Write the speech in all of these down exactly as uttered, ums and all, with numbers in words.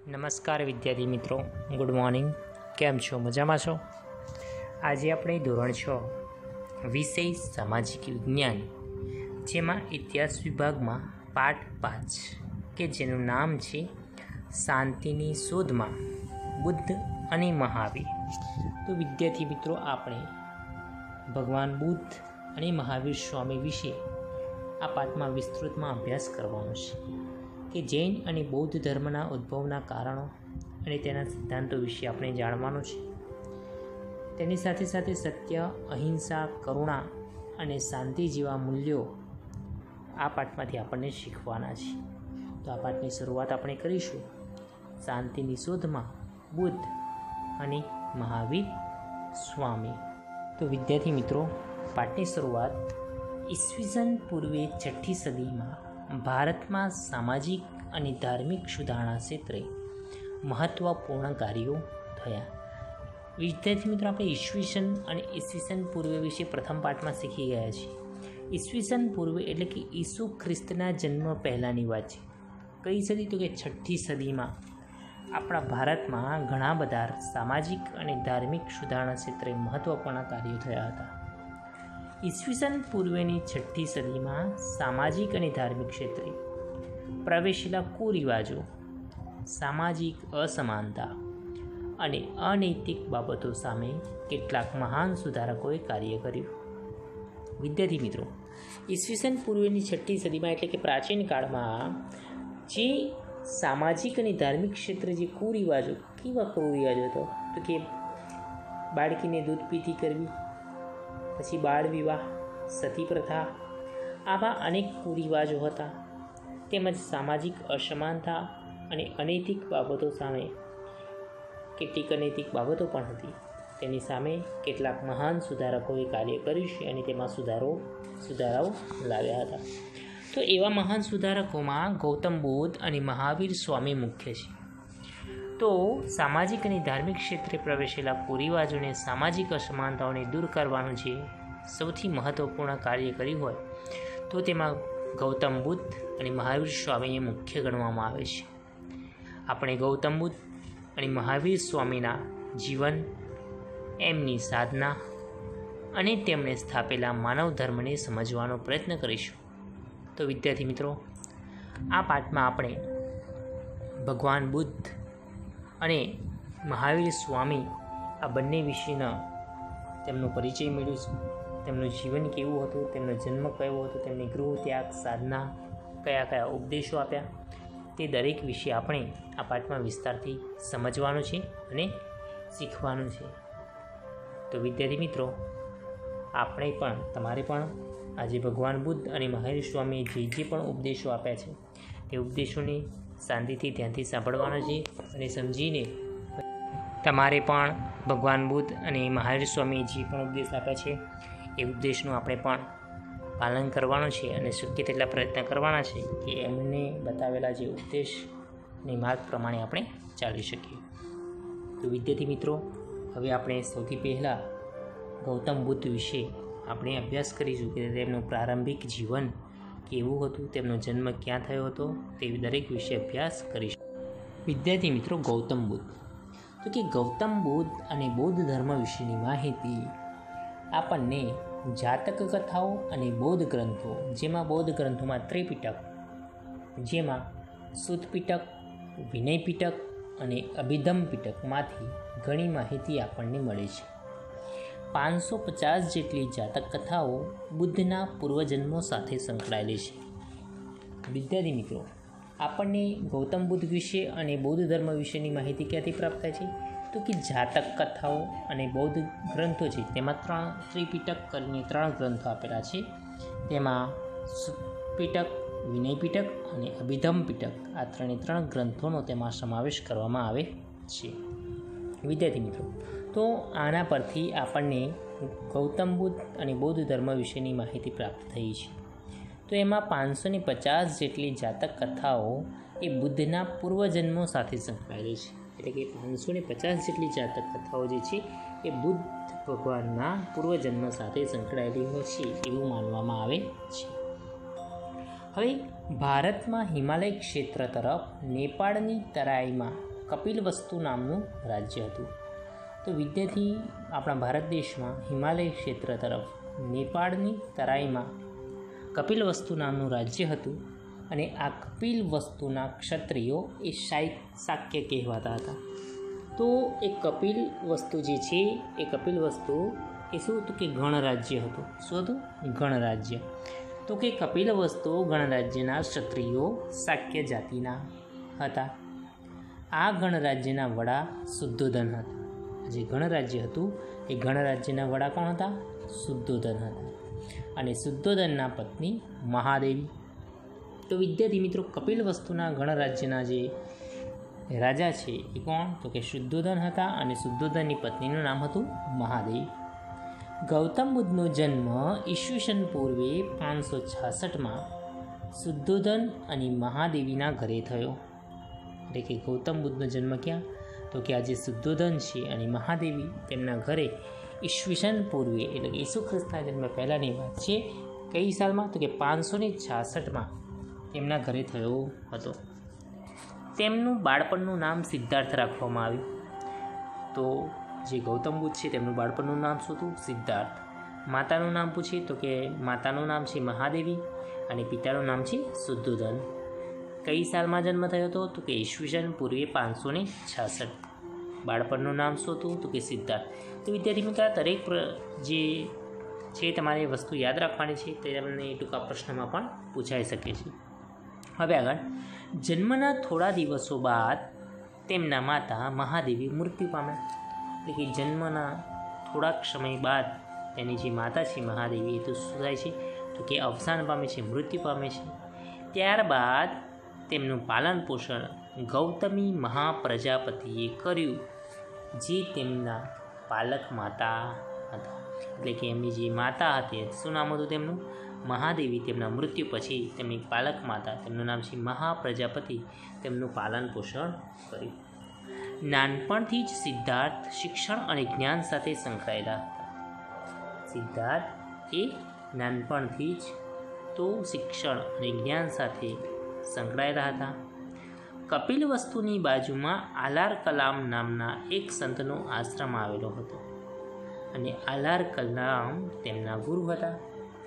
નમસ્કાર વિદ્યાર્થી મિત્રો, ગુડ મોર્નિંગ. કેમ છો? મજામાં છો? આજે આપણે ધોરણ છ વિષય સામાજિક વિજ્ઞાન, જેમાં ઇતિહાસ વિભાગમાં પાઠ પાંચ કે જેનું નામ છે શાંતિની શોધમાં બુદ્ધ અને મહાવીર. તો વિદ્યાર્થી મિત્રો, આપણે ભગવાન બુદ્ધ અને મહાવીર સ્વામી વિશે આ પાઠમાં વિસ્તૃતમાં અભ્યાસ કરવાનો છે કે જૈન અને બૌદ્ધ ધર્મના ઉદ્ભવના કારણો અને તેના સિદ્ધાંતો વિશે આપણે જાણવાનું છે. તેની સાથે સાથે સત્ય, અહિંસા, કરુણા અને શાંતિ જેવા મૂલ્યો આ પાઠમાંથી આપણને શીખવાના છે. તો આ પાઠની શરૂઆત આપણે કરીશું શાંતિની શોધમાં બુદ્ધ અને મહાવીર સ્વામી. તો વિદ્યાર્થી મિત્રો, પાઠની શરૂઆત ઈસવીસન પૂર્વે છઠ્ઠી સદીમાં ભારતમાં સામાજિક અને ધાર્મિક સુધારણા ક્ષેત્રે મહત્ત્વપૂર્ણ કાર્યો થયા. વિદ્યાર્થી મિત્રો, આપણે ઈસવીસન અને ઈસવીસન પૂર્વે વિશે પ્રથમ પાઠમાં શીખી ગયા છીએ. ઈસવીસન પૂર્વે એટલે કે ઈસુ ખ્રિસ્તના જન્મ પહેલાંની વાત છે. કઈ સદી? તો કે છઠ્ઠી સદીમાં આપણા ભારતમાં ઘણા બધા સામાજિક અને ધાર્મિક સુધારણા ક્ષેત્રે મહત્ત્વપૂર્ણ કાર્યો થયા હતા. ઈસવીસન પૂર્વેની છઠ્ઠી સદીમાં સામાજિક અને ધાર્મિક ક્ષેત્રે પ્રવેશેલા કુરિવાજો, સામાજિક અસમાનતા અને અનૈતિક બાબતો સામે કેટલાક મહાન સુધારકોએ કાર્ય કર્યું. વિદ્યાર્થી મિત્રો, ઈસવીસન પૂર્વેની છઠ્ઠી સદીમાં એટલે કે પ્રાચીન કાળમાં જે સામાજિક અને ધાર્મિક ક્ષેત્રે જે કુરિવાજો, કેવા કુરિવાજો હતો તો કે બાળકીને દૂધ પીતી કરવી, પછી બાળ વિવાહ, સતી પ્રથા, આવા અનેક કુરિવાજો હતા. તેમજ સામાજિક અસમાનતા અને અનૈતિક બાબતો સામે કેટલીક અનૈતિક બાબતો પણ હતી. તેની સામે કેટલાક મહાન સુધારકોએ કાર્ય કર્યું છે અને તેમાં સુધારો સુધારાઓ લાવ્યા હતા. તો એવા મહાન સુધારકોમાં ગૌતમ બુદ્ધ અને મહાવીર સ્વામી મુખ્ય છે. તો સામાજિક અને ધાર્મિક ક્ષેત્રે પ્રવેશેલા કુરિવાજોને, સામાજિક અસમાનતાઓને દૂર કરવાનું જે સૌથી મહત્ત્વપૂર્ણ કાર્ય કર્યું હોય તો તેમાં ગૌતમ બુદ્ધ અને મહાવીર સ્વામીને મુખ્ય ગણવામાં આવે છે. આપણે ગૌતમ બુદ્ધ અને મહાવીર સ્વામીના જીવન, એમની સાધના અને તેમણે સ્થાપેલા માનવ ધર્મને સમજવાનો પ્રયત્ન કરીશું. તો વિદ્યાર્થી મિત્રો, આ પાઠમાં આપણે ભગવાન બુદ્ધ અને મહાવીર સ્વામી આ બંને વિશેના તેમનો પરિચય મેળવીશું. તેમનું જીવન કેવું હતું, તેમનો જન્મ કયો હતો, તેમની ગૃહ ત્યાગ, સાધના, કયા કયા ઉપદેશો આપ્યા, તે દરેક વિશે આપણે આ પાઠમાં વિસ્તારથી સમજવાનું છે અને શીખવાનું છે. તો વિદ્યાર્થી મિત્રો, આપણે પણ તમારે પણ આજે ભગવાન બુદ્ધ અને મહાવીર સ્વામીએ જે જે પણ ઉપદેશો આપ્યા છે તે ઉપદેશોને શાંતિથી ધ્યાનથી સાંભળવાનો છે અને સમજીને તમારે પણ ભગવાન બુદ્ધ અને મહાવીર સ્વામીએ જે પણ ઉપદેશ આપ્યા છે એ ઉપદેશનું આપણે પણ પાલન કરવાનું છે અને શક્ય તેટલા પ્રયત્ન કરવાના છે કે એમને બતાવેલા જે ઉપદેશની માર્ગ પ્રમાણે આપણે ચાલી શકીએ. તો વિદ્યાર્થી મિત્રો, હવે આપણે સૌથી પહેલાં ગૌતમ બુદ્ધ વિશે આપણે અભ્યાસ કરીશું કે તેમનું પ્રારંભિક જીવન કેવું હતું, તેમનો જન્મ ક્યાં થયો હતો, તે દરેક વિશે અભ્યાસ કરીશું. વિદ્યાર્થી મિત્રો, ગૌતમ બુદ્ધ તો કે ગૌતમ બુદ્ધ અને બૌદ્ધ ધર્મ વિશેની માહિતી આપણને જાતક કથાઓ અને બૌદ્ધ ગ્રંથો, જેમાં બૌદ્ધ ગ્રંથોમાં ત્રિપિટક, જેમાં સુત પિટક, વિનય પિટક અને અભિધમ પિટકમાંથી ઘણી માહિતી આપણને મળે છે. પાંચસો પચાસ જેટલી જાતક કથાઓ બુદ્ધના પૂર્વજન્મો સાથે સંકળાયેલી છે. વિદ્યાર્થી મિત્રો, આપણને ગૌતમ બુદ્ધ વિશે અને બૌદ્ધ ધર્મ વિશેની માહિતી ક્યાંથી પ્રાપ્ત થાય છે તો કે જાતક કથાઓ અને બૌદ્ધ ગ્રંથો છે. તેમાં ત્રણ ત્રિપિટક કરીને ત્રણ ગ્રંથો આપેલા છે. તેમાં પિટક, વિનય પિટક અને અભિધમ પિટક, આ ત્રણે ત્રણ ગ્રંથોનો તેમાં સમાવેશ કરવામાં આવે છે. વિદ્યાર્થી મિત્રો, તો આના પરથી આપણને ગૌતમ બુદ્ધ અને બૌદ્ધ ધર્મ વિશેની માહિતી પ્રાપ્ત થઈ છે. તો એમાં પાંચસો ને પચાસ જેટલી જાતક કથાઓ એ બુદ્ધના પૂર્વજન્મો સાથે સંકળાયેલી છે. એટલે કે પાંચસો ને પચાસ જેટલી જાતક કથાઓ જે છે એ બુદ્ધ ભગવાનના પૂર્વજન્મ સાથે સંકળાયેલી હોય છે એવું માનવામાં આવે છે. હવે ભારતમાં હિમાલય ક્ષેત્ર તરફ નેપાળની તરાઈમાં કપિલવસ્તુ નામનું રાજ્ય હતું. તો વિદ્યાર્થી આપણા ભારત દેશમાં હિમાલય ક્ષેત્ર તરફ નેપાળની તરાઈમાં કપિલવસ્તુ નામનું રાજ્ય હતું અને આ કપિલવસ્તુના ક્ષત્રિયો એ શાક્ય કહેવાતા હતા. તો એ કપિલવસ્તુ જે છે એ કપિલવસ્તુ એ શું હતું કે ગણરાજ્ય હતું. શું હતું? ગણરાજ્ય. તો કે કપિલવસ્તુ ગણરાજ્યના ક્ષત્રિયો શાક્ય જાતિના હતા. આ ગણરાજ્યના વડા શુદ્ધોધન હતા. જે ગણરાજ્ય હતું એ ગણરાજ્યના વડા કોણ હતા? શુદ્ધોધન હતા. અને શુદ્ધોધનના પત્ની મહાદેવી. તો વિદ્યાર્થી મિત્રો, કપિલવસ્તુના ગણરાજ્યના જે રાજા છે એ કોણ? તો કે શુદ્ધોધન હતા અને શુદ્ધોધનની પત્નીનું નામ હતું મહાદેવી. ગૌતમ બુદ્ધનો જન્મ ઈસવીસન પૂર્વે પાંચસો છાસઠમાં શુદ્ધોધન અને મહાદેવીના ઘરે થયો. એટલે કે ગૌતમ બુદ્ધનો જન્મ ક્યાં? તો કે આજે શુદ્ધોધન છે અને મહાદેવી તેમના ઘરે ઈસવીસન પૂર્વે એટલે કે ઈસુ ખ્રિસ્તના જન્મ પહેલાંની વાત છે. કઈ સાલમાં? તો કે પાંચસો ને છાસઠમાં તેમના ઘરે થયો હતો. તેમનું બાળપણનું નામ સિદ્ધાર્થ રાખવામાં આવ્યું. તો જે ગૌતમ બુદ્ધ છે તેમનું બાળપણનું નામ શું હતું? સિદ્ધાર્થ. માતાનું નામ પૂછીએ તો કે માતાનું નામ છે મહાદેવી અને પિતાનું નામ છે શુદ્ધોધન. કઈ સાલમાં જન્મ થયો હતો? તો કે ઈસવીસન પૂર્વે પાંચસો ને છાસઠ. બાળપણનું નામ શું હતું? તો કે સિદ્ધાર્થ. તો વિદ્યાર્થી મિત્રો, દરેક જે છે તમારે વસ્તુ યાદ રાખવાની છે તે તમને ટૂંકા પ્રશ્નમાં પણ પૂછાઈ શકે છે. હવે આગળ, જન્મના થોડા દિવસો બાદ તેમના માતા મહાદેવી મૃત્યુ પામ્યા. એટલે કે જન્મના થોડાક સમય બાદ તેની જે માતા છે મહાદેવી એ તો શું થાય છે? તો કે અવસાન પામે છે, મૃત્યુ પામે છે. ત્યારબાદ તેમનું પાલન પોષણ ગૌતમી મહાપ્રજાપતિએ કર્યું, જે તેમના પાલક માતા હતા. એટલે કે એમની જે માતા હતી, શું નામ હતું તેમનું? મહાદેવી. તેમના મૃત્યુ પછી તેમની પાલક માતા, તેમનું નામ છે મહાપ્રજાપતિ, તેમનું પાલન પોષણ કર્યું. નાનપણથી જ સિદ્ધાર્થ શિક્ષણ અને જ્ઞાન સાથે સંકળાયેલા હતા. સિદ્ધાર્થ એ નાનપણથી જ તો શિક્ષણ અને જ્ઞાન સાથે સંકળાયેલા હતા. કપિલવસ્તુની બાજુમાં આલાર કલામ નામના એક સંતનો આશ્રમ આવેલો હતો અને આલાર કલામ તેમના ગુરુ હતા.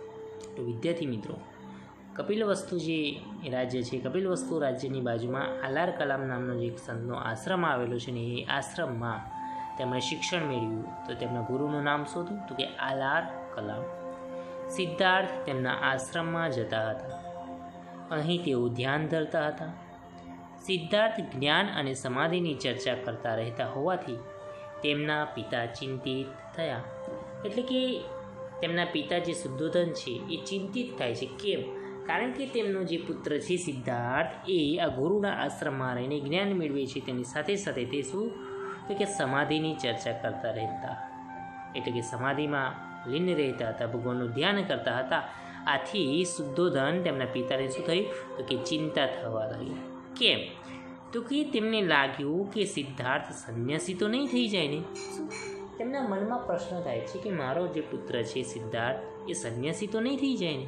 તો વિદ્યાર્થી મિત્રો, કપિલવસ્તુ જે રાજ્ય છે, કપિલવસ્તુ રાજ્યની બાજુમાં આલાર કલામ નામનો જે એક સંતનો આશ્રમ આવેલો છે ને એ આશ્રમમાં તેમણે શિક્ષણ મેળવ્યું. તો તેમના ગુરુનું નામ શું હતું? તો કે આલાર કલામ. સિદ્ધાર્થ તેમના આશ્રમમાં જતા હતા. અહીં તેઓ ધ્યાન ધરતા હતા. સિદ્ધાર્થ જ્ઞાન અને સમાધિની ચર્ચા કરતા રહેતા હોવાથી તેમના પિતા ચિંતિત થયા. એટલે કે તેમના પિતા જે શુદ્ધોધન છે એ ચિંતિત થાય છે. કેમ? કારણ કે તેમનો જે પુત્ર છે સિદ્ધાર્થ એ આ ગુરુના આશ્રમમાં રહીને જ્ઞાન મેળવે છે. તેની સાથે સાથે તે શું? તો કે સમાધિની ચર્ચા કરતા રહેતા, એટલે કે સમાધિમાં લીન રહેતા હતા, ભગવાનનું ધ્યાન કરતા હતા. આથી શુદ્ધોધન તેમના પિતાને શું થયું? તો કે ચિંતા થવા લાગી. કેમ? તો કે તેમને લાગ્યું કે સિદ્ધાર્થ સંન્યાસી તો નહીં થઈ જાય ને. તેમના મનમાં પ્રશ્ન થાય છે કે મારો જે પુત્ર છે સિદ્ધાર્થ એ સંન્યાસી તો નહીં થઈ જાય ને.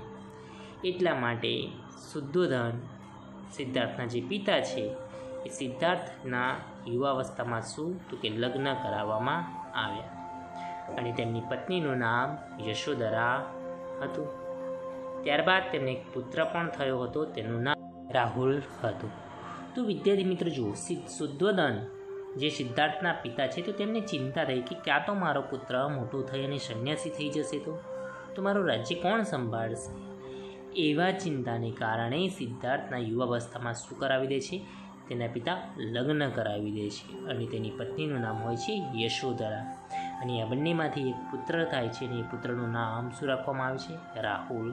એટલા માટે શુદ્ધોધન, સિદ્ધાર્થના જે પિતા છે એ સિદ્ધાર્થના યુવાવસ્થામાં શું? તો કે લગ્ન કરાવવામાં આવ્યા અને તેમની પત્નીનું નામ યશોધરા હતું. ત્યારબાદ તેમને એક પુત્ર પણ થયો હતો, તેનું નામ રાહુલ હતું. તો વિદ્યાર્થી મિત્રો જુઓ, શુદ્ધોધન જે સિદ્ધાર્થના પિતા છે તો તેમને ચિંતા રહી કે ક્યાં તો મારો પુત્ર મોટો થઈ અને સંન્યાસી થઈ જશે તો તો મારું રાજ્ય કોણ સંભાળશે. એવા ચિંતાને કારણે સિદ્ધાર્થના યુવાવસ્થામાં શું કરાવી દે છે? તેના પિતા લગ્ન કરાવી દે છે અને તેની પત્નીનું નામ હોય છે યશોધરા. અને આ બંનેમાંથી એક પુત્ર થાય છે અને એ પુત્રનું નામ શું રાખવામાં આવે છે? રાહુલ.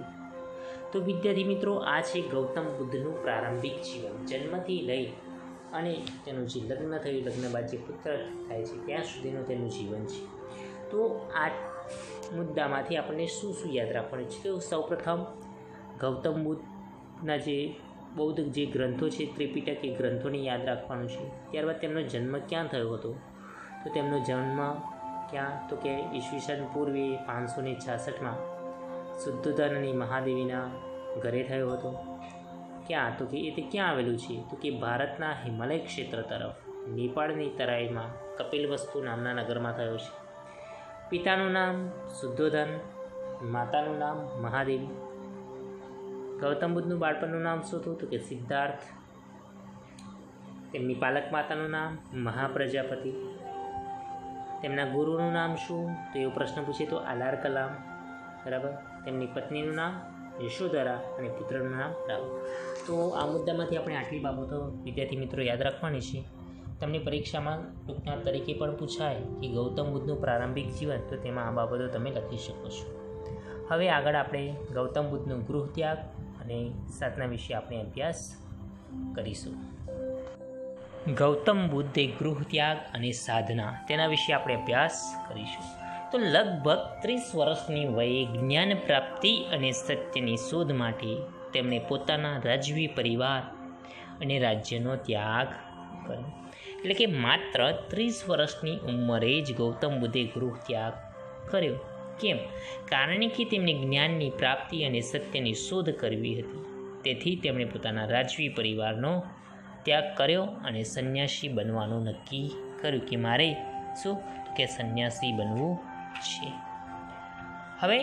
તો વિદ્યાર્થી મિત્રો, આ છે ગૌતમ બુદ્ધનું પ્રારંભિક જીવન, જન્મથી લઈ અને તેનું જે લગ્ન થયું, લગ્ન બાદ જે પુત્ર થાય છે ત્યાં સુધીનું તેનું જીવન છે. તો આ મુદ્દામાંથી આપણને શું શું યાદ રાખવાનું છે? તો સૌપ્રથમ ગૌતમ બુદ્ધના જે બૌદ્ધ જે ગ્રંથો છે, ત્રિપિટક, એ ગ્રંથોને યાદ રાખવાનું છે. ત્યારબાદ તેમનો જન્મ ક્યાં થયો હતો? તો તેમનો જન્મ ક્યાં? તો કે ઈસવીસન પૂર્વે પાંચસો ને છાસઠમાં શુદ્ધોધન અને મહાદેવીના ઘરે થયો હતો. ક્યાં? તો કે એ તે ક્યાં આવેલું છે? તો કે ભારતના હિમાલય ક્ષેત્ર તરફ નેપાળની તરાઈમાં કપિલવસ્તુ નામના નગરમાં થયો છે. પિતાનું નામ શુદ્ધોધન, માતાનું નામ મહાદેવી. ગૌતમ બુદ્ધનું બાળપણનું નામ શું હતું? તો કે સિદ્ધાર્થ. તેમની પાલક માતાનું નામ મહાપ્રજાપતિ. તેમના ગુરુનું નામ શું? તો એવો પ્રશ્ન પૂછે તો આલાર કલામ. બરાબર. તેમની પત્નીનું નામ યશોધરા અને પુત્રનું નામ રાવ. તો આ મુદ્દામાંથી આપણે આટલી બાબતો વિદ્યાર્થી મિત્રો યાદ રાખવાની છે. તમને પરીક્ષામાં ટૂંકના તરીકે પણ પૂછાય કે ગૌતમ બુદ્ધનું પ્રારંભિક જીવન, તો તેમાં આ બાબતો તમે લખી શકો છો. હવે આગળ આપણે ગૌતમ બુદ્ધનું ગૃહ ત્યાગ અને સાધના વિશે આપણે અભ્યાસ કરીશું. ગૌતમ બુદ્ધે ગૃહ ત્યાગ અને સાધના તેના વિશે આપણે અભ્યાસ કરીશું. તો લગભગ ત્રીસ વર્ષની વયે જ્ઞાન પ્રાપ્તિ અને સત્યની શોધ માટે તેમણે પોતાના રાજવી પરિવાર અને રાજ્યનો ત્યાગ કર્યો. એટલે કે માત્ર ત્રીસ વર્ષની ઉંમરે જ ગૌતમ બુદ્ધે ગૃહ ત્યાગ કર્યો. કેમ? કારણ કે તેમને જ્ઞાનની પ્રાપ્તિ અને સત્યની શોધ કરવી હતી. તેથી તેમણે પોતાના રાજવી પરિવારનો ત્યાગ કર્યો અને સંન્યાસી બનવાનું નક્કી કર્યું કે મારે શું કે સંન્યાસી બનવું છે. હવે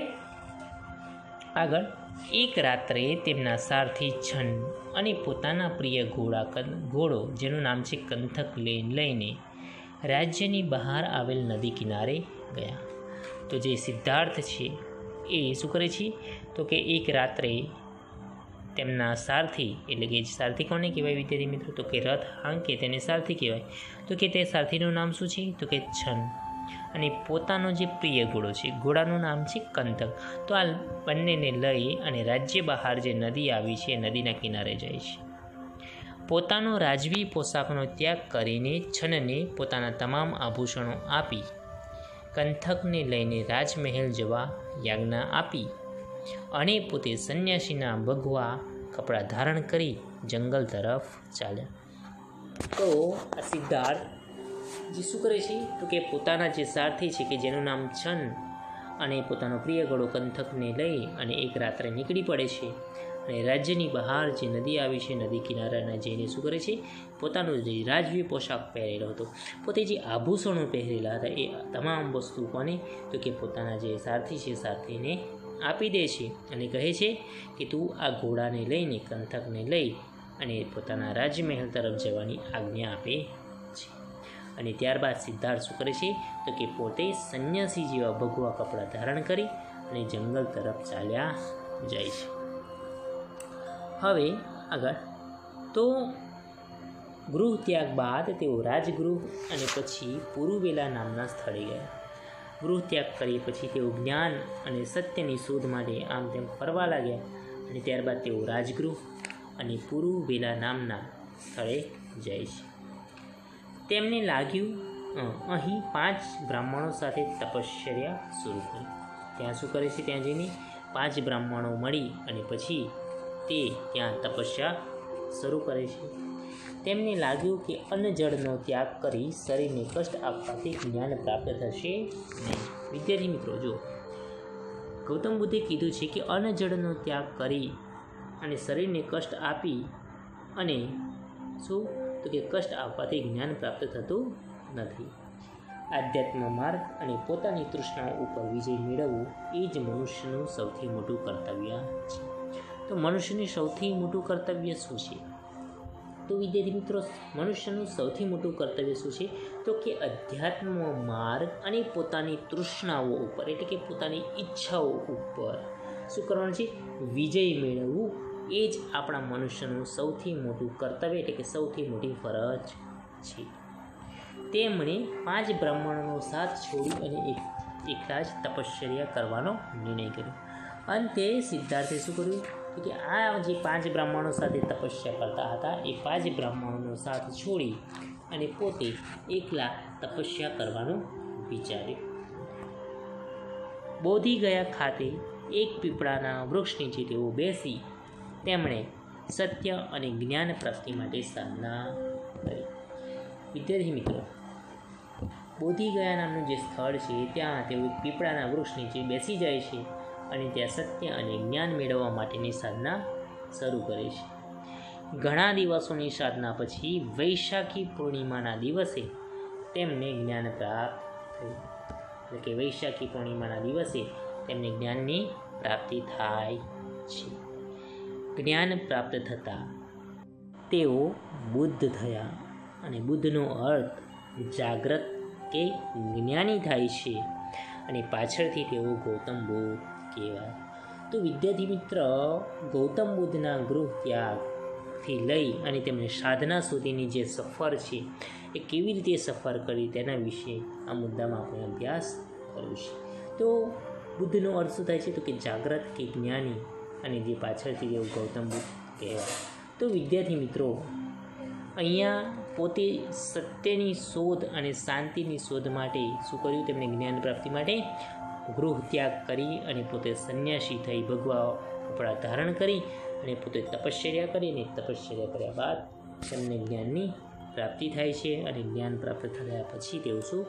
આગળ એક રાત્રે તેમના સારથી છન અને પોતાના પ્રિય ઘોડા ઘોડો જેનું નામ છે કંથક લઈને રાજ્યની બહાર આવેલ નદી કિનારે ગયા. તો જે સિદ્ધાર્થ છે એ શું કરે છે? તો કે એક રાત્રે તેમના સારથી, એટલે કે સારથી કોને કહેવાય વિદ્યાર્થી મિત્રો? તો કે રથ હાંકે તેને સારથી કહેવાય. તો કે તે સારથીનું નામ શું છે? તો કે છન. અને પોતાનો જે પ્રિય ઘોડો છે, ઘોડાનું નામ છે કંથક. તો આ બંનેને લઈ અને રાજ્ય બહાર જે નદી આવી છે, નદીના કિનારે જાય છે. પોતાનો રાજવી પોશાકનો ત્યાગ કરીને છનને પોતાના તમામ આભૂષણો આપી કંથકને લઈને રાજમહેલ જવા યાજ્ઞા આપી અને પોતે સંન્યાસીના ભગવા કપડાં ધારણ કરી જંગલ તરફ ચાલ્યા. તો આ સિદ્ધાર્થ જે શું કરે છે? તો કે પોતાના જે સારથી છે કે જેનું નામ છન અને પોતાનો પ્રિય ઘોડો કંથકને લઈ અને એક રાત્રે નીકળી પડે છે અને રાજ્યની બહાર જે નદી આવી છે, નદી કિનારાના જઈને શું કરે છે? પોતાનો જે રાજવી પોશાક પહેરેલો હતો, પોતે જે આભૂષણો પહેરેલા હતા એ તમામ વસ્તુ કોને? તો કે પોતાના જે સારથી છે સારથીને આપી દે છે અને કહે છે કે તું આ ઘોડાને લઈને કંથકને લઈ અને પોતાના રાજમહેલ તરફ જવાની આજ્ઞા આપે છે. અને ત્યારબાદ સિદ્ધાર્થ શું કરે છે? તો કે પોતે સંન્યાસી જેવા ભગવા કપડાં ધારણ કરી અને જંગલ તરફ ચાલ્યા જાય છે. હવે આગળ તો ગૃહ ત્યાગ બાદ તેઓ રાજગૃહ અને પછી પુરુવેલા નામના સ્થળે ગયા. ગૃહ ત્યાગ કરી પછી તેઓ જ્ઞાન અને સત્યની શોધ માટે આમ તેમ ફરવા લાગ્યા અને ત્યારબાદ તેઓ રાજગૃહ અને પુરુવેલા નામના સ્થળે જાય છે. તેમને લાગ્યું અહીં પાંચ બ્રાહ્મણો સાથે તપશ્ચર્યા શરૂ કરી. ત્યાં શું કરે છે? ત્યાં જઈને પાંચ બ્રાહ્મણો મળી અને પછી તે ત્યાં તપસ્યા શરૂ કરે છે. તેમને લાગ્યું કે અન્ન જળનો ત્યાગ કરી શરીરને કષ્ટ આપવાથી જ્ઞાન પ્રાપ્ત થશે નહીં. વિદ્યાર્થી મિત્રો, જો ગૌતમ બુદ્ધે કીધું છે કે અન્ન જળનો ત્યાગ કરી અને શરીરને કષ્ટ આપી અને શું તો કે કષ્ટ આપવાથી જ્ઞાન પ્રાપ્ત થતું નથી. આધ્યાત્મ માર્ગ અને પોતાની તૃષ્ણાઓ ઉપર વિજય મેળવવું એ જ મનુષ્યનું સૌથી મોટું કર્તવ્ય છે. તો મનુષ્યનું સૌથી મોટું કર્તવ્ય શું છે? તો વિદ્યાર્થી મિત્રો, મનુષ્યનું સૌથી મોટું કર્તવ્ય શું છે? તો કે અધ્યાત્મ માર્ગ અને પોતાની તૃષ્ણાઓ ઉપર, એટલે કે પોતાની ઈચ્છાઓ ઉપર શું કરવાનું છે? વિજય મેળવવું એ જ આપણા મનુષ્યનું સૌથી મોટું કર્તવ્ય, એટલે કે સૌથી મોટી ફરજ છે. તેમણે પાંચ બ્રાહ્મણોનો સાથ છોડી અને એક એકલા જ તપશ્ચર્યા કરવાનો નિર્ણય કર્યો. અંતે સિદ્ધાર્થે શું કર્યું કે આ જે પાંચ બ્રાહ્મણો સાથે તપસ્યા કરતા હતા એ પાંચ બ્રાહ્મણોનો સાથ છોડી અને પોતે એકલા તપસ્યા કરવાનું વિચાર્યું. બોધિ ગયા ખાતે એક પીપળાના વૃક્ષ નીચે તેઓ બેસી તેમણે સત્ય અને જ્ઞાન પ્રાપ્તિ માટે સાધના કરી. વિદ્યાર્થી મિત્રો, બોધિ ગયા નામનું જે સ્થળ છે ત્યાં તેઓ એક પીપળાના વૃક્ષ નીચે બેસી જાય છે અને ત્યાં સત્ય અને જ્ઞાન મેળવવા માટેની સાધના શરૂ કરે છે. ઘણા દિવસોની સાધના પછી વૈશાખી પૂર્ણિમાના દિવસે તેમને જ્ઞાન પ્રાપ્ત થયું. એટલે કે વૈશાખી પૂર્ણિમાના દિવસે તેમને જ્ઞાનની પ્રાપ્તિ થાય છે. જ્ઞાન પ્રાપ્ત થતાં તેઓ બુદ્ધ થયા અને બુદ્ધનો અર્થ જાગ્રત કે જ્ઞાની થાય છે અને પાછળથી તેઓ ગૌતમ બુદ્ધ કહેવાય. તો વિદ્યાર્થી મિત્ર, ગૌતમ બુદ્ધના ગૃહ ત્યાગથી લઈ અને તેમને સાધના સુધીની જે સફર છે એ કેવી રીતે સફર કરી તેના વિશે આ મુદ્દામાં આપણે અભ્યાસ કર્યો છે. તો બુદ્ધનો અર્થ શું થાય છે? તો કે જાગ્રત કે જ્ઞાની, અને જે પાછળથી તેઓ ગૌતમ બુદ્ધ કહેવાય. તો વિદ્યાર્થી મિત્રો, અહીંયા પોતે સત્યની શોધ અને શાંતિની શોધ માટે શું કર્યું? તેમણે જ્ઞાન પ્રાપ્તિ માટે ગૃહ ત્યાગ કરી અને પોતે સંન્યાસી થઈ ભગવા કપડાં ધારણ કરી અને પોતે તપશ્ચર્યા કરી, અને તપશ્ચર્યા કર્યા બાદ તેમને જ્ઞાનની પ્રાપ્તિ થાય છે. અને જ્ઞાન પ્રાપ્ત થયા પછી તેઓ શું?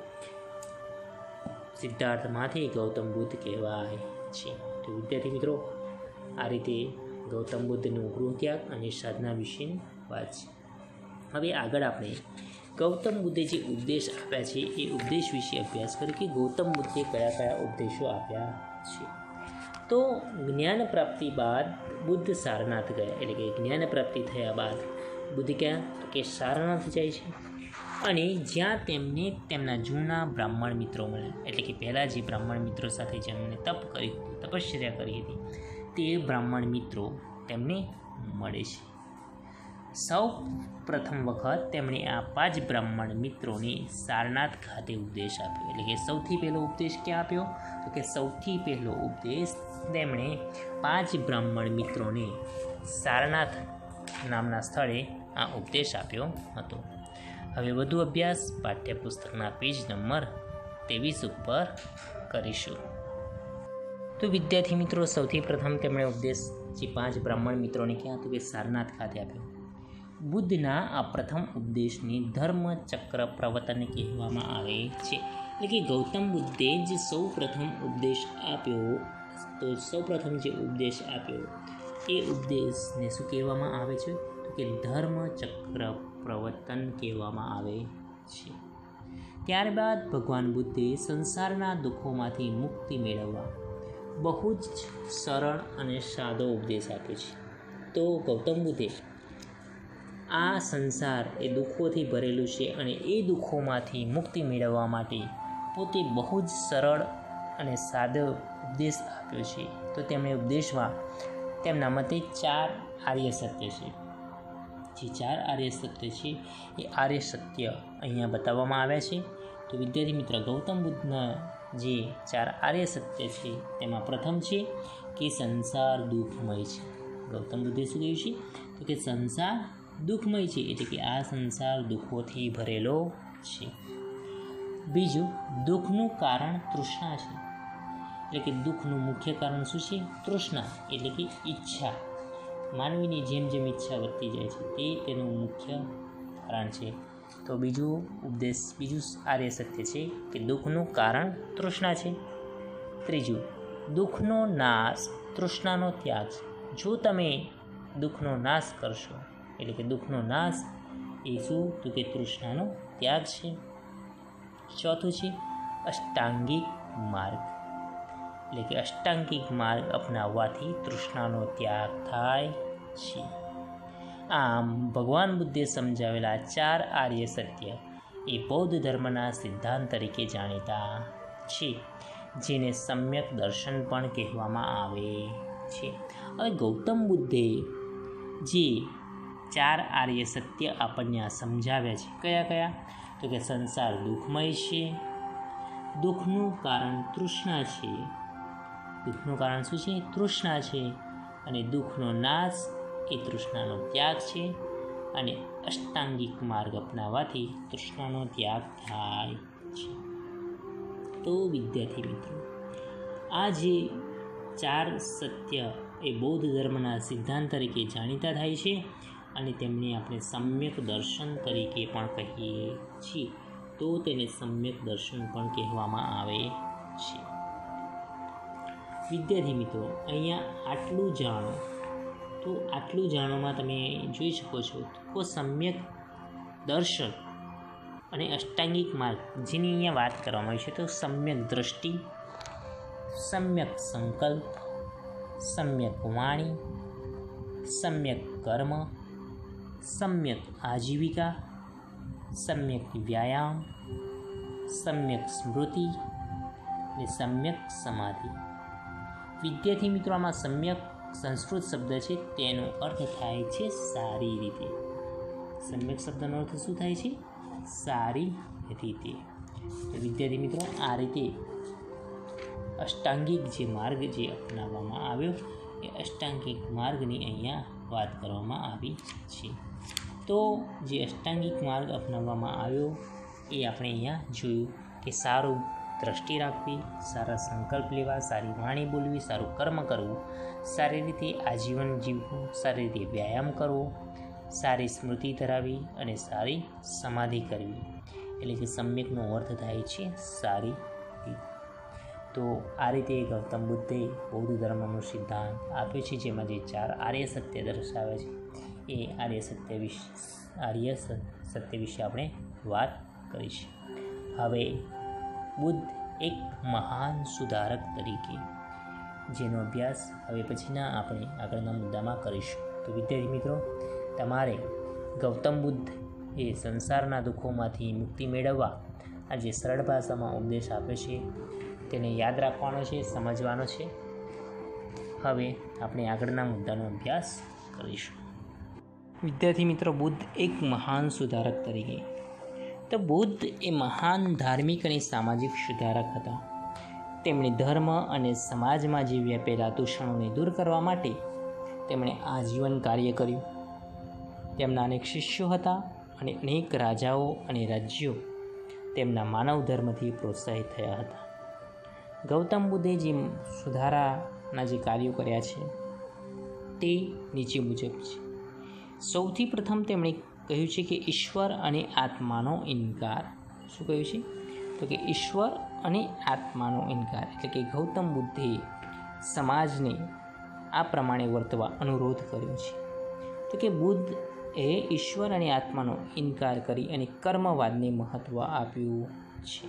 સિદ્ધાર્થમાંથી ગૌતમ બુદ્ધ કહેવાય છે. તો વિદ્યાર્થી મિત્રો, આ રીતે ગૌતમ બુદ્ધનું ગૃહ ત્યાગ અને સાધના વિશેની વાત છે. હવે આગળ આપણે ગૌતમ બુદ્ધે જે ઉપદેશ આપ્યા છે એ ઉપદેશ વિશે અભ્યાસ કરીએ કે ગૌતમ બુદ્ધે કયા કયા ઉપદેશો આપ્યા છે. તો જ્ઞાન પ્રાપ્તિ બાદ બુદ્ધ સારનાથ ગયા. એટલે કે જ્ઞાન પ્રાપ્તિ થયા બાદ બુદ્ધ ક્યાં? તો કે સારનાથ જાય છે. અને જ્યાં તેમને તેમના જૂના બ્રાહ્મણ મિત્રો મળ્યા. એટલે કે પહેલાં જે બ્રાહ્મણ મિત્રો સાથે જેમને તપ કરી તપશ્ચર્યા કરી હતી તે બ્રાહ્મણ મિત્રો તેમને મળે છે. સૌ પ્રથમ વખત તેમણે આ પાંચ બ્રાહ્મણ મિત્રોને સારનાથ ખાતે ઉપદેશ આપ્યો. એટલે કે સૌથી પહેલો ઉપદેશ ક્યાં આપ્યો? તો કે સૌથી પહેલો ઉપદેશ તેમણે પાંચ બ્રાહ્મણ મિત્રોને સારનાથ નામના સ્થળે આ ઉપદેશ આપ્યો હતો. હવે વધુ અભ્યાસ પાઠ્યપુસ્તકના પેજ નંબર ત્રેવીસ ઉપર કરીશું. તો વિદ્યાર્થી મિત્રો, સૌથી પ્રથમ તેમણે ઉપદેશ જે પાંચ બ્રાહ્મણ મિત્રોને ક્યાં હતું? કે સારનાથ ખાતે આપ્યો. બુદ્ધના આ પ્રથમ ઉપદેશને ધર્મચક્ર પ્રવર્તન કહેવામાં આવે છે. એટલે કે ગૌતમ બુદ્ધે જે સૌ પ્રથમ ઉપદેશ આપ્યો, તો સૌ પ્રથમ જે ઉપદેશ આપ્યો એ ઉપદેશને શું કહેવામાં આવે છે? તો કે ધર્મચક્ર પ્રવર્તન કહેવામાં આવે છે. ત્યારબાદ ભગવાન બુદ્ધે સંસારના દુઃખોમાંથી મુક્તિ મેળવવા બહુ જ સરળ અને સાદો ઉપદેશ આપ્યો છે. તો ગૌતમ બુદ્ધે આ સંસાર એ દુઃખોથી ભરેલું છે અને એ દુઃખોમાંથી મુક્તિ મેળવવા માટે પોતે બહુ જ સરળ અને સાદો ઉપદેશ આપ્યો છે. તો તેમણે ઉપદેશમાં તેમના મતે ચાર આર્ય સત્ય છે. જે ચાર આર્ય સત્ય છે એ આર્ય સત્ય અહીંયા બતાવવામાં આવ્યા છે. તો વિદ્યાર્થી મિત્ર, ગૌતમ બુદ્ધના જે ચાર આર્ય સત્ય છે તેમાં પ્રથમ છે કે સંસાર દુઃખમય છે. ગૌતમ બુદ્ધે શું કહ્યું છે? તો કે સંસાર દુઃખમય છે, એટલે કે આ સંસાર દુઃખોથી ભરેલો છે. બીજું, દુઃખનું કારણ તૃષ્ણા છે. એટલે કે દુઃખનું મુખ્ય કારણ શું છે? તૃષ્ણા, એટલે કે ઈચ્છા. માનવીની જેમ જેમ ઈચ્છા વધતી જાય છે તે તેનું મુખ્ય કારણ છે. તો બીજું ઉપદેશ બીજું આર્ય સત્ય છે કે દુઃખનું કારણ તૃષ્ણા છે. ત્રીજું, દુઃખનો નાશ તૃષ્ણાનો ત્યાગ. જો તમે દુઃખનો નાશ કરશો, એટલે કે દુઃખનો નાશ એ શું? તો કે તૃષ્ણાનો ત્યાગ છે. ચોથું છે અષ્ટાંગિક માર્ગ. એટલે કે અષ્ટાંગિક માર્ગ અપનાવવાથી તૃષ્ણાનો ત્યાગ થાય છે. આમ ભગવાન બુદ્ધે સમજાવેલા ચાર આર્ય સત્ય એ બૌદ્ધ ધર્મના સિદ્ધાંત તરીકે જાણીતા છે, જેને સમ્યક દર્શન પણ કહેવામાં આવે છે. હવે ગૌતમ બુદ્ધે જે ચાર આર્ય સત્ય આપણને સમજાવ્યા છે, કયા કયા? તો કે સંસાર દુઃખમય છે, દુઃખનું કારણ તૃષ્ણા છે, દુઃખનું કારણ શું છે? તૃષ્ણા છે. અને દુઃખનો નાશ એ તૃષ્ણાનો ત્યાગ છે. અને અષ્ટાંગિક માર્ગ અપનાવવાથી તૃષ્ણાનો ત્યાગ થાય છે. તો વિદ્યાર્થી મિત્રો, આ જે ચાર સત્ય એ બૌદ્ધ ધર્મના સિદ્ધાંત તરીકે જાણીતા થાય છે અને તેમને આપણે સમ્યક દર્શન તરીકે પણ કહીએ છીએ. તો તેને સમ્યક દર્શન પણ કહેવામાં આવે છે. વિદ્યાર્થી મિત્રો, અહીંયા આટલું જાણો તો આટલું જાણવામાં તમે જોઈ શકો છો તો સમ્યક દર્શન અને અષ્ટાંગિક માર્ગ જેની અહીંયા વાત કરવામાં આવી છે તો સમ્યક દ્રષ્ટિ, સમ્યક સંકલ્પ, સમ્યક વાણી, સમ્યક કર્મ, સમ્યક આજીવિકા, સમ્યક વ્યાયામ, સમ્યક સ્મૃતિ અને સમ્યક સમાધિ. વિદ્યાર્થી મિત્રો, આમાં સમ્યક સંસ્કૃત શબ્દ છે, તેનો અર્થ થાય છે સારી રીતે. સમ્યક શબ્દનો અર્થ શું થાય છે? સારી રીતે. તો વિદ્યાર્થી મિત્રો, આ રીતે અષ્ટાંગિક જે માર્ગ જે અપનાવવામાં આવ્યો એ અષ્ટાંગિક માર્ગની અહીંયા વાત કરવામાં આવી છે. તો જે અષ્ટાંગિક માર્ગ અપનાવવામાં આવ્યો એ આપણે અહીંયા જોયું કે સારું દ્રષ્ટિ રાખવી, સારા સંકલ્પ લેવા, સારી વાણી બોલવી, સારું કર્મ કરવું, સારી રીતે આજીવન જીવવું, સારી રીતે વ્યાયામ કરવો, સારી સ્મૃતિ ધરાવવી અને સારી સમાધિ કરવી. એટલે કે સમ્યકનો અર્થ થાય છે સારી રીતે. તો આ રીતે ગૌતમ બુદ્ધે બૌદ્ધ ધર્મનો સિદ્ધાંત આપ્યો છે, જેમાં જે ચાર આર્ય સત્ય દર્શાવે છે એ આર્ય સત્ય વિશે આર્ય સત્ય વિશે આપણે વાત કરીશું. હવે બુદ્ધ એક મહાન સુધારક તરીકે જેનો અભ્યાસ હવે પછીના આપણે આગળના મુદ્દામાં કરીશું. તો વિદ્યાર્થી મિત્રો, તમારે ગૌતમ બુદ્ધ એ સંસારના દુઃખોમાંથી મુક્તિ મેળવવા આ જે સરળ ભાષામાં ઉપદેશ આપે છે તેને યાદ રાખવાનો છે, સમજવાનો છે. હવે આપણે આગળના મુદ્દાનો અભ્યાસ કરીશું. વિદ્યાર્થી મિત્રો, બુદ્ધ એક મહાન સુધારક તરીકે તો બુદ્ધ એ મહાન ધાર્મિક અને સામાજિક સુધારક હતા. તેમણે ધર્મ અને સમાજમાં જે વ્યાપેલા દૂષણોને દૂર કરવા માટે તેમણે આજીવન કાર્ય કર્યું. તેમના અનેક શિષ્યો હતા અને અનેક રાજાઓ અને રાજ્યો તેમના માનવ ધર્મથી પ્રોત્સાહિત થયા હતા. ગૌતમ બુદ્ધે જે સુધારાના જે કાર્યો કર્યા છે તે નીચે મુજબ છે. સૌથી પ્રથમ તેમણે કહ્યું છે કે ઈશ્વર અને આત્માનો ઇનકાર. શું કહ્યું છે? તો કે ઈશ્વર અને આત્માનો ઇનકાર. એટલે કે ગૌતમ બુદ્ધે સમાજને આ પ્રમાણે વર્તવા અનુરોધ કર્યો છે. તો કે બુદ્ધ એ ઈશ્વર અને આત્માનો ઇનકાર કરી અને કર્મવાદને મહત્ત્વ આપ્યું છે.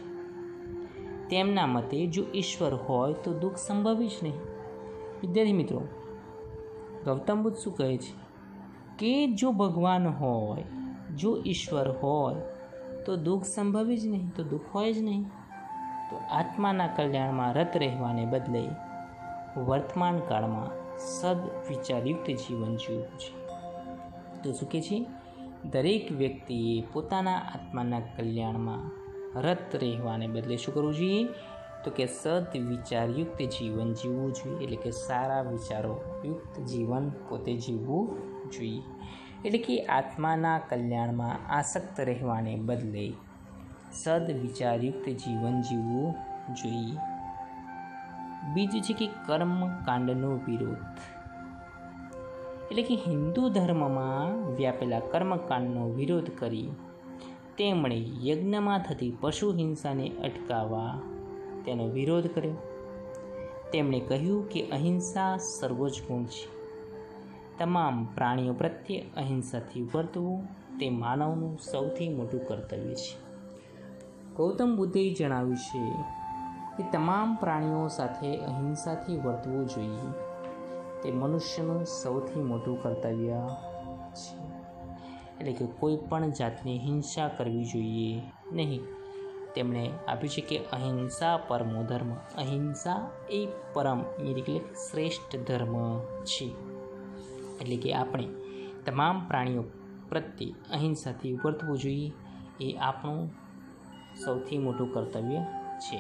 તેમના મતે જો ઈશ્વર હોય તો દુઃખ સંભવી જ નહીં. વિદ્યાર્થી મિત્રો, ગૌતમ બુદ્ધ શું કહે છે કે જો ભગવાન હોય, જો ઈશ્વર હોય તો દુઃખ સંભવી જ નહીં, તો દુઃખ હોય જ નહીં. તો આત્માના કલ્યાણમાં રત રહેવાને બદલે વર્તમાન કાળમાં સદવિચારયુક્ત જીવન જીવવું છે. તો શું કહે છે? દરેક વ્યક્તિએ પોતાના આત્માના કલ્યાણમાં રત રહેવાને બદલે શું કરવું જોઈએ? તો કે સદવિચારયુક્ત જીવન જીવવું જોઈએ. એટલે કે સારા વિચારોયુક્ત જીવન પોતે જીવવું જોઈએ. એટલે કે આત્માના કલ્યાણમાં આસક્ત રહેવાને બદલે સદવિચારયુક્ત જીવન જીવવું જોઈએ. બીજું છે કે કર્મકાંડનો વિરોધ. એટલે કે હિન્દુ ધર્મમાં વ્યાપેલા કર્મકાંડનો વિરોધ કરી તેમણે યજ્ઞમાં થતી પશુ હિંસાને અટકાવવા તેનો વિરોધ કર્યો. તેમણે કહ્યું કે અહિંસા સર્વોચ્ચ ગુણ છે. તમામ પ્રાણીઓ પ્રત્યે અહિંસાથી વર્તવું તે માનવનું સૌથી મોટું કર્તવ્ય છે. ગૌતમ બુદ્ધે જણાવ્યું છે કે તમામ પ્રાણીઓ સાથે અહિંસાથી વર્તવું જોઈએ તે મનુષ્યનું સૌથી મોટું કર્તવ્ય છે. એટલે કે કોઈ પણ જાતની હિંસા કરવી જોઈએ નહીં. તેમણે આપ્યું છે કે અહિંસા પરમો ધર્મ. અહિંસા એ પરમ એટલે શ્રેષ્ઠ ધર્મ છે. એટલે કે આપણે તમામ પ્રાણીઓ પ્રત્યે અહિંસાથી વર્તવું જોઈએ એ આપણું સૌથી મોટું કર્તવ્ય છે.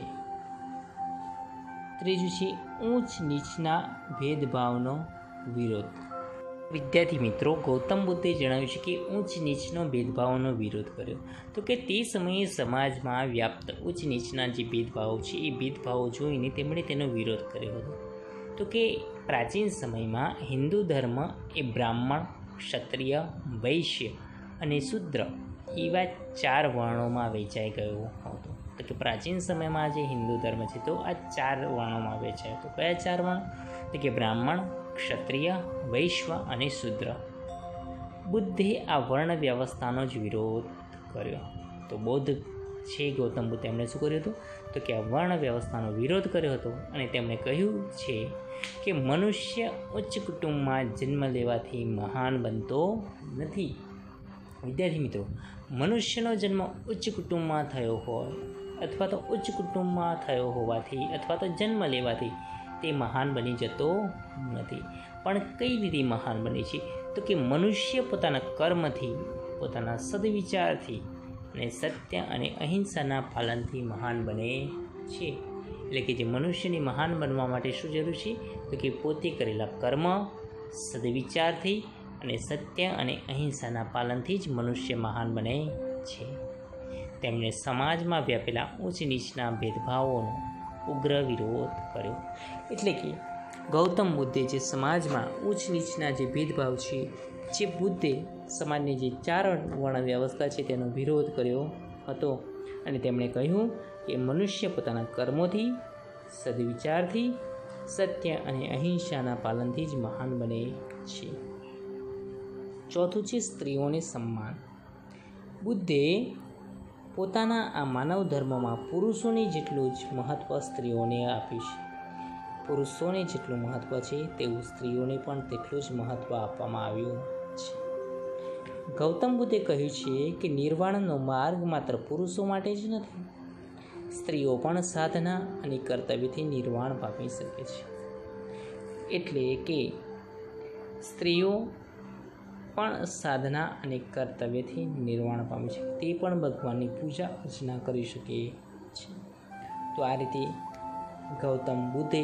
ત્રીજું છે ઊંચ નીચના ભેદભાવનો વિરોધ. વિદ્યાર્થી મિત્રો, ગૌતમ બુદ્ધે જણાવ્યું છે કે ઊંચ નીચનો ભેદભાવનો વિરોધ કર્યો. તો કે તે સમયે સમાજમાં વ્યાપ્ત ઊંચ નીચના જે ભેદભાવો છે એ ભેદભાવો જોઈને તેમણે તેનો વિરોધ કર્યો હતો. તો કે પ્રાચીન સમયમાં હિન્દુ ધર્મ એ બ્રાહ્મણ, ક્ષત્રિય, વૈશ્ય અને શૂદ્ર એવા ચાર વર્ણોમાં વહેંચાઈ ગયો હતો. તો કે પ્રાચીન સમયમાં જે હિન્દુ ધર્મ છે તો આ ચાર વર્ણોમાં વહેંચાયો હતો. કયા ચાર વર્ણ? તો કે બ્રાહ્મણ, ક્ષત્રિય, વૈશ્ય અને શૂદ્ર. બુદ્ધે આ વર્ણ વ્યવસ્થાનો જ વિરોધ કર્યો. તો બૌદ્ધ છે ગૌતમ બુદ્ધ તેમણે શું કર્યું હતું? તો કે આ વર્ણ વ્યવસ્થાનો વિરોધ કર્યો હતો અને તેમણે કહ્યું છે કે મનુષ્ય ઉચ્ચ કુટુંબમાં જન્મ લેવાથી મહાન બનતો નથી. વિદ્યાર્થી મિત્રો, મનુષ્યનો જન્મ ઉચ્ચ કુટુંબમાં થયો હોય અથવા તો ઉચ્ચ કુટુંબમાં થયો હોવાથી અથવા તો જન્મ લેવાથી તે મહાન બની જતો નથી. પણ કઈ રીતે મહાન બને છે? તો કે મનુષ્ય પોતાના કર્મથી, પોતાના સદવિચારથી અને સત્ય અને અહિંસાના પાલનથી મહાન બને છે. એટલે કે જે મનુષ્યને મહાન બનવા માટે શું જરૂર છે? તો કે પોતે કરેલા કર્મ, સદવિચારથી અને સત્ય અને અહિંસાના પાલનથી જ મનુષ્ય મહાન બને છે. તેમણે સમાજમાં વ્યાપેલા ઉચ્ચ નીચના ભેદભાવોનો ઉગ્ર વિરોધ કર્યો. એટલે કે ગૌતમ બુદ્ધે જે સમાજમાં ઉચ્ચ નીચના જે ભેદભાવ છે, જે બુદ્ધે સમાજની જે ચાર વર્ણ વ્યવસ્થા છે તેનો વિરોધ કર્યો હતો અને તેમણે કહ્યું કે મનુષ્ય પોતાના કર્મોથી, સદવિચારથી, સત્ય અને અહિંસાના પાલનથી જ મહાન બને છે. ચોથું છે સ્ત્રીઓને સન્માન. બુદ્ધે પોતાના આ માનવ ધર્મમાં પુરુષોને જેટલું જ મહત્ત્વ સ્ત્રીઓને આપ્યું છે. પુરુષોને જેટલું મહત્ત્વ છે તેવું સ્ત્રીઓને પણ તેટલું જ મહત્ત્વ આપવામાં આવ્યું છે. ગૌતમ બુદ્ધે કહ્યું છે કે નિર્વાણનો માર્ગ માત્ર પુરુષો માટે જ નથી. સ્ત્રીઓ પણ સાધના અને કર્તવ્યથી નિર્વાણ પામી શકે છે. એટલે કે સ્ત્રીઓ પણ સાધના અને કર્તવ્યથી નિર્વાણ પામે છે. તે પણ ભગવાનની પૂજા અર્ચના કરી શકે છે. તો આ રીતે ગૌતમ બુદ્ધે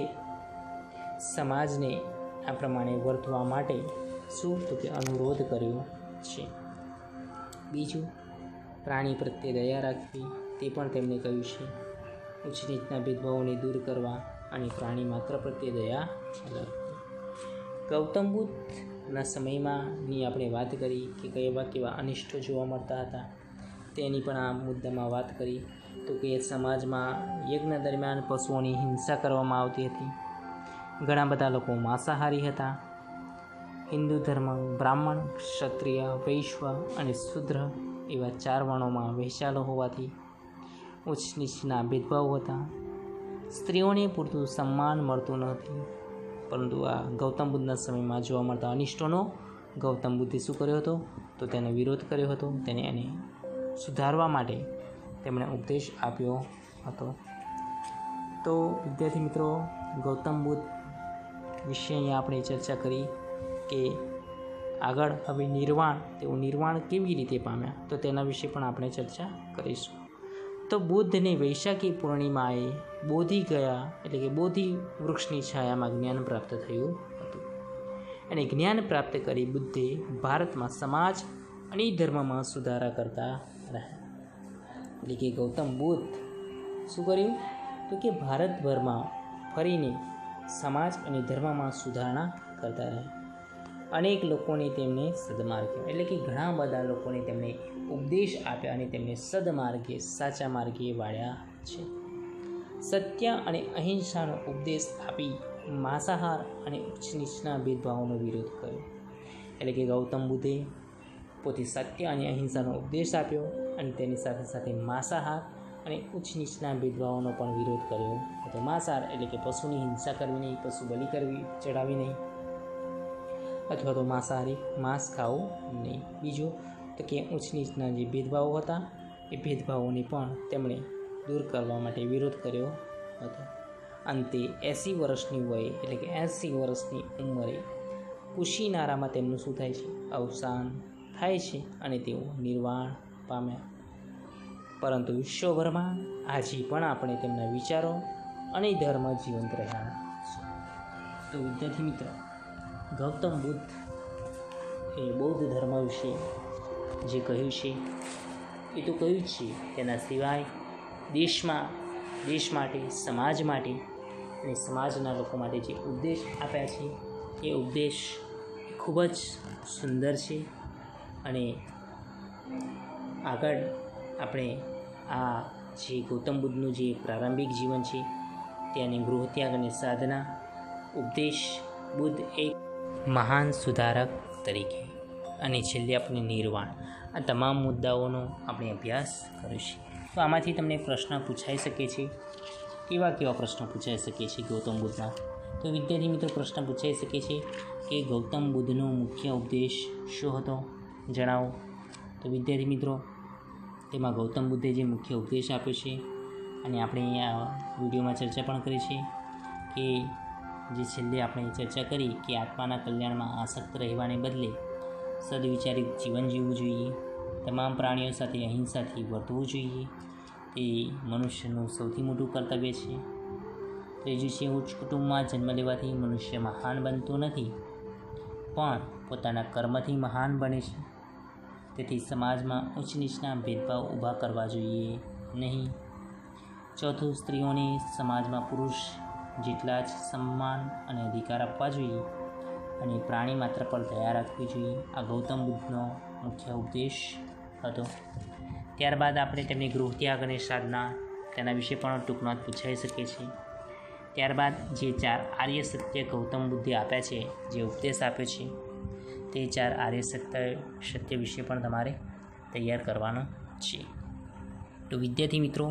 સમાજને આ પ્રમાણે વર્તવા માટે શું તો કે અનુરોધ કર્યો છે. બીજું, પ્રાણી પ્રત્યે દયા રાખવી, તે પણ તેમણે કહ્યું છે. ઉચ્ચ નીચના ભેદભાવોને દૂર કરવા અને પ્રાણી માત્ર પ્રત્યે દયા રાખવી. ગૌતમ બુદ્ધના સમયમાંની આપણે વાત કરી કે કેવા કેવા અનિષ્ટો જોવા મળતા હતા, તેની પણ આ મુદ્દામાં વાત કરી. તો કે સમાજમાં યજ્ઞ દરમિયાન પશુઓની હિંસા કરવામાં આવતી હતી. ઘણા બધા લોકો માંસાહારી હતા. હિન્દુ ધર્મ બ્રાહ્મણ, ક્ષત્રિય, વૈશ્ય અને શૂદ્ર એવા ચાર વર્ણોમાં વહેંચાયેલો હોવાથી ઉચ્ચ નીચના ભેદભાવ હતા. સ્ત્રીઓને પૂરતું સન્માન મળતું નથી. પરંતુ આ ગૌતમ બુદ્ધના સમયમાં જોવા મળતા અનિષ્ટોનો ગૌતમ બુદ્ધે શું કર્યો હતો? તો તેનો વિરોધ કર્યો હતો. તેને એને સુધારવા માટે તેમણે ઉપદેશ આપ્યો હતો. તો વિદ્યાર્થી મિત્રો, ગૌતમ બુદ્ધ વિશે અહીંયા આપણે ચર્ચા કરી કે આગળ હવે નિર્વાણ, તેઓ નિર્વાણ કેવી રીતે પામ્યા, તો તેના વિશે પણ આપણે ચર્ચા કરીશું. તો બુદ્ધને વૈશાખી પૂર્ણિમાએ બોધિ ગયા એટલે કે બોધિ વૃક્ષની છાયામાં જ્ઞાન પ્રાપ્ત થયું હતું. અને જ્ઞાન પ્રાપ્ત કરી બુદ્ધે ભારતમાં સમાજ અને ધર્મમાં સુધારા કરતા રહ્યા. એટલે કે ગૌતમ બુદ્ધ શું કર્યું? તો કે ભારતભરમાં ફરીને સમાજ અને ધર્મમાં સુધારણા કરતા રહ્યા. અનેક લોકોને તેમને સદમાર્ગે એટલે કે ઘણા બધા લોકોને તેમણે ઉપદેશ આપ્યા અને તેમને સદમાર્ગે, સાચા માર્ગે વાળ્યા છે. સત્ય અને અહિંસાનો ઉપદેશ આપી માંસાહાર અને ઉચ્ચ નીચના ભેદભાવોનો વિરોધ કર્યો. એટલે કે ગૌતમ બુદ્ધે પોતે સત્ય અને અહિંસાનો ઉપદેશ આપ્યો અને તેની સાથે સાથે માંસાહાર અને ઉચ્ચ નીચના ભેદભાવોનો પણ વિરોધ કર્યો હતો. માંસાહાર એટલે કે પશુની હિંસા કરવી નહીં, પશુ બલિ કરવી ચડાવી નહીં, અથવા તો માંસાહારી માંસ ખાવું નહીં. બીજું તો કે ઉચ્ચ નીચના જે ભેદભાવો હતા એ ભેદભાવોને પણ તેમણે દૂર કરવા માટે વિરોધ કર્યો હતો. અંતે એંસી વર્ષની વયે એટલે કે એંસી વર્ષની ઉંમરે કુશીનારામાં તેમનું શું થાય છે? અવસાન થાય છે અને તેઓ નિર્વાણ પામ્યા. પરંતુ વિશ્વભરમાં આજે પણ આપણે તેમના વિચારો અને ધર્મ જીવંત રહ્યા છે. તો વિદ્યાર્થી મિત્રો, ગૌતમ બુદ્ધ એ બૌદ્ધ ધર્મ વિશે જે કહ્યું છે એ તો કહ્યું જ છે. તેના સિવાય દેશમાં દેશ માટે, સમાજ માટે અને સમાજના લોકો માટે જે ઉપદેશ આપ્યા છે એ ઉપદેશ ખૂબ જ સુંદર છે. અને આગળ આપણે આ જે ગૌતમ બુદ્ધનું જે પ્રારંભિક જીવન છે તેની ગૃહત્યાગ અને સાધના ઉપદેશ બુદ્ધ એક મહાન સુધારક તરીકે અને છેલ્લે આપણે નિર્વાણ, આ તમામ મુદ્દાઓનો આપણે અભ્યાસ કરીશું. તો આમાંથી તમને પ્રશ્ન પૂછાઈ શકે છે. કેવા કેવા પ્રશ્નો પૂછાઈ શકે છે ગૌતમ બુદ્ધના? તો વિદ્યાર્થી મિત્રો પ્રશ્ન પૂછાઈ શકે છે કે ગૌતમ બુદ્ધનો મુખ્ય ઉપદેશ શું હતો, જણાવો. તો વિદ્યાર્થી મિત્રો તેમાં ગૌતમ બુદ્ધે જે મુખ્ય ઉપદેશ આપ્યો છે અને આપણે અહીંયા વિડીયોમાં ચર્ચા પણ કરી છે કે જે છેલ્લે આપણે ચર્ચા કરી કે આત્માના કલ્યાણમાં આસક્ત રહેવાને બદલે સદવિચારિત જીવન જીવવું જોઈએ, તમામ પ્રાણીઓ સાથે અહિંસાથી વર્તવું જોઈએ, તે મનુષ્યનું સૌથી મોટું કર્તવ્ય છે. ત્રીજું છે, ઉચ્ચ કુટુંબમાં જન્મ લેવાથી મનુષ્ય મહાન બનતો નથી, પણ પોતાના કર્મથી મહાન બને છે. તેથી સમાજમાં ઉચ્ચ નીચના ભેદભાવ ઊભા કરવા જોઈએ નહીં. ચોથું, સ્ત્રીઓને સમાજમાં પુરુષ જેટલા જ સન્માન અને અધિકાર આપવા જોઈએ અને પ્રાણી માત્ર પર દયા રાખવી જોઈએ. આ ગૌતમ બુદ્ધનો મુખ્ય ઉપદેશ હતો. ત્યારબાદ આપણે તેમની ગૃહત્યાગ અને સાધના તેના વિશે પણ ટૂંકમાં પૂછાઈ શકે છે. ત્યારબાદ જે ચાર આર્ય સત્ય ગૌતમ બુદ્ધે આપ્યા છે, જે ઉપદેશ આપ્યો છે, તે ચાર આર્ય સત્ય સત્ય વિશે પણ તમારે તૈયાર કરવાનો છે. તો વિદ્યાર્થી મિત્રો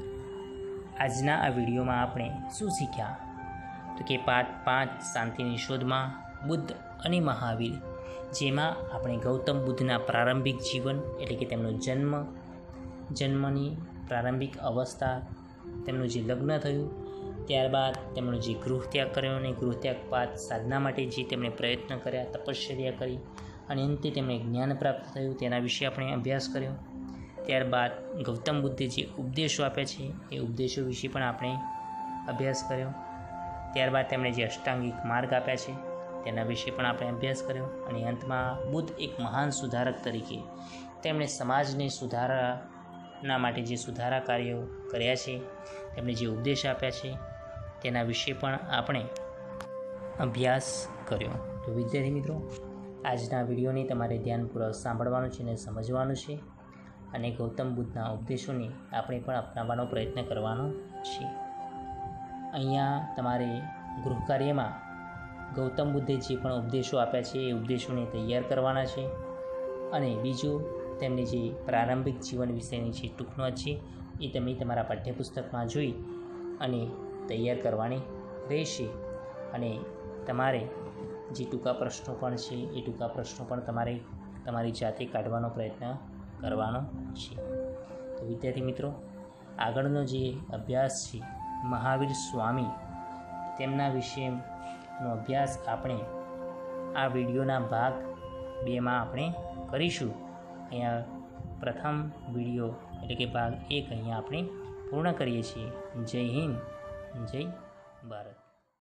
આજના આ વિડીયોમાં આપણે શું શીખ્યા? તો કે પાઠ પાંચ શાંતિની શોધમાં બુદ્ધ અને મહાવીર, જેમાં આપણે ગૌતમ બુદ્ધના પ્રારંભિક જીવન એટલે કે તેમનો જન્મ, જન્મની પ્રારંભિક અવસ્થા, તેમનું જે લગ્ન થયું, ત્યારબાદ તેમનો જે ગૃહત્યાગ કર્યો અને ગૃહત્યાગ બાદ સાધના માટે જે તેમણે પ્રયત્ન કર્યા, તપશ્ચર્યા કરી અને અંતે તેમને જ્ઞાન પ્રાપ્ત થયું, તેના વિશે આપણે અભ્યાસ કર્યો. ત્યારબાદ ગૌતમ બુદ્ધે જે ઉપદેશો આપ્યા છે એ ઉપદેશો વિશે પણ આપણે અભ્યાસ કર્યો. ત્યારબાદ તેમણે જે અષ્ટાંગિક માર્ગ આપ્યા છે તેના વિશે પણ આપણે અભ્યાસ કર્યો. અને અંતમાં બુદ્ધ એક મહાન સુધારક તરીકે તેમણે સમાજને સુધારાના માટે જે સુધારા કાર્યો કર્યા છે, તેમણે જે ઉપદેશ આપ્યા છે તેના વિશે પણ આપણે અભ્યાસ કર્યો. તો વિદ્યાર્થી મિત્રો આજના વિડીયોને તમારે ધ્યાનપૂર્વક સાંભળવાનું છે અને સમજવાનું છે અને ગૌતમ બુદ્ધના ઉપદેશોને આપણે પણ અપનાવવાનો પ્રયત્ન કરવાનો છે. અહીંયા તમારે ગૃહકાર્યમાં ગૌતમ બુદ્ધે જે પણ ઉપદેશો આપ્યા છે એ ઉપદેશોને તૈયાર કરવાના છે. અને બીજું, તેમની જે પ્રારંભિક જીવન વિશેની જે ટૂંકનોટ છે એ તમે તમારા પાઠ્યપુસ્તકમાં જોઈ અને તૈયાર કરવાની રહેશે. અને તમારે જે ટૂંકા પ્રશ્નો પણ છે એ ટૂંકા પ્રશ્નો પણ તમારે તમારી જાતે કાઢવાનો પ્રયત્ન કરવાનો છે. તો વિદ્યાર્થી મિત્રો આગળનો જે અભ્યાસ છે મહાવીર સ્વામી, તેમના વિશેનો અભ્યાસ આપણે આ વિડીયોના ભાગ બેમાં આપણે કરીશું. અહીંયા પ્રથમ વિડીયો એટલે કે ભાગ એક અહીંયા આપણે પૂર્ણ કરીએ છીએ. જય હિન્દ, જય ભારત.